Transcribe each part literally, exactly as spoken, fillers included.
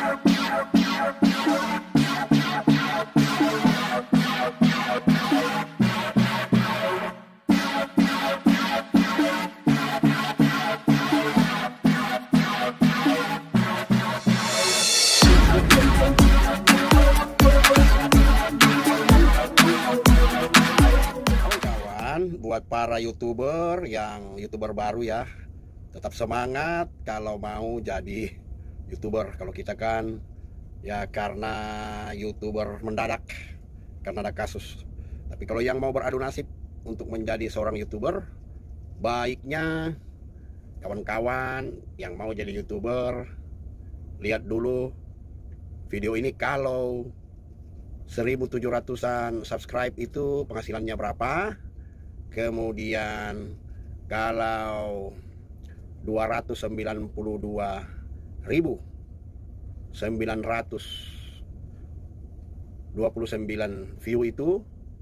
Buat para YouTuber yang YouTuber baru ya, tetap semangat kalau mau jadi YouTuber. Kalau kita kan ya karena YouTuber mendadak karena ada kasus. Tapi kalau yang mau beradu nasib untuk menjadi seorang YouTuber, baiknya kawan-kawan yang mau jadi YouTuber lihat dulu video ini. Kalau seribu tujuh ratusan subscribe itu penghasilannya berapa. Kemudian kalau dua ratus sembilan puluh dua ribu sembilan ratus dua puluh sembilan view itu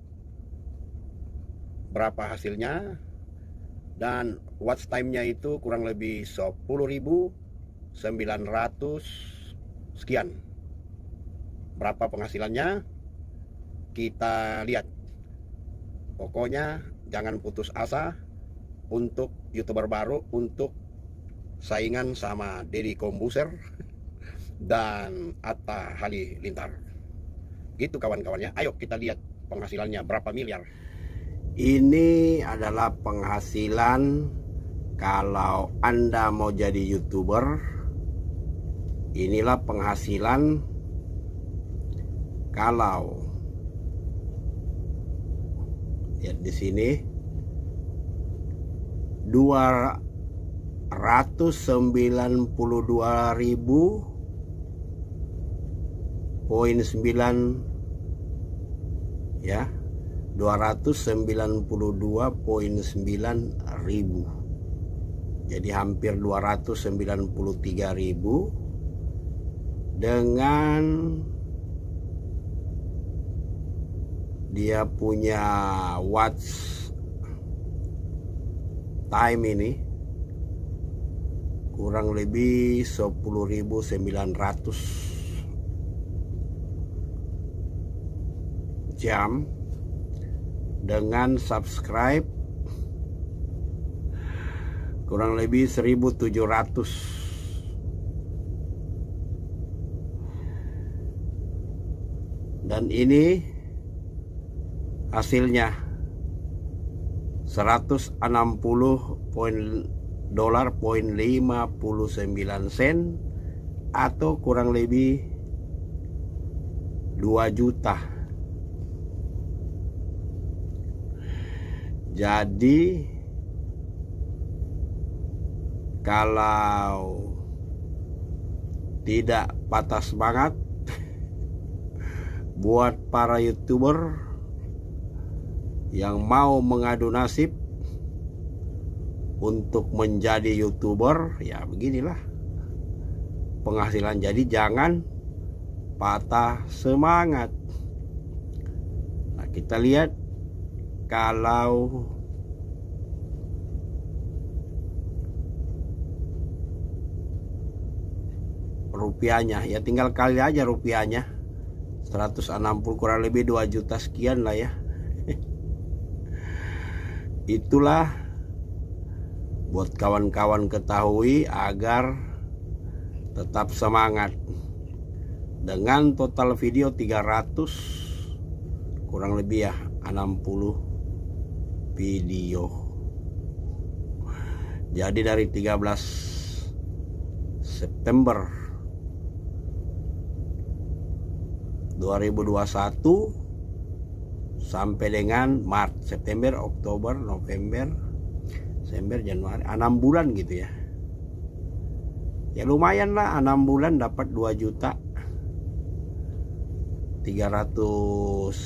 berapa hasilnya, dan watch time-nya itu kurang lebih sepuluh ribu sembilan ratus sekian. Berapa penghasilannya kita lihat. Pokoknya jangan putus asa untuk YouTuber baru, untuk saingan sama Deddy Kombuser dan Atta Halilintar. Gitu kawan-kawannya. Ayo kita lihat penghasilannya berapa miliar. Ini adalah penghasilan kalau Anda mau jadi YouTuber. Inilah penghasilan kalau lihat di sini dua ratus sembilan puluh dua ribu poin sembilan ya, dua ratus sembilan puluh dua poin sembilan ribu. Jadi hampir dua ratus sembilan puluh tiga ribu dengan dia punya watch time ini kurang lebih sepuluh ribu sembilan ratus jam, dengan subscribe kurang lebih seribu tujuh ratus. Dan ini hasilnya seratus enam puluh dolar poin lima puluh sembilan sen atau kurang lebih dua juta. Jadi kalau tidak patah semangat buat para YouTuber yang mau mengadu nasib untuk menjadi YouTuber, ya beginilah penghasilan. Jadi jangan patah semangat. Nah, kita lihat kalau rupiahnya, ya tinggal kali aja rupiahnya, seratus enam puluh kurang lebih dua juta sekian lah ya. Itulah buat kawan-kawan ketahui agar tetap semangat. Dengan total video tiga ratus kurang lebih ya enam puluh video. Jadi dari tiga belas September dua ribu dua puluh satu sampai dengan Maret, September, Oktober, November, Desember, Januari, enam bulan gitu ya. Ya lumayan lah, enam bulan dapat dua juta tiga ratus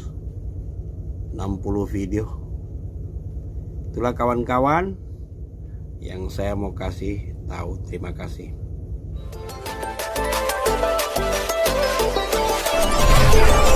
enam puluh video. Itulah kawan-kawan yang saya mau kasih tahu. Terima kasih.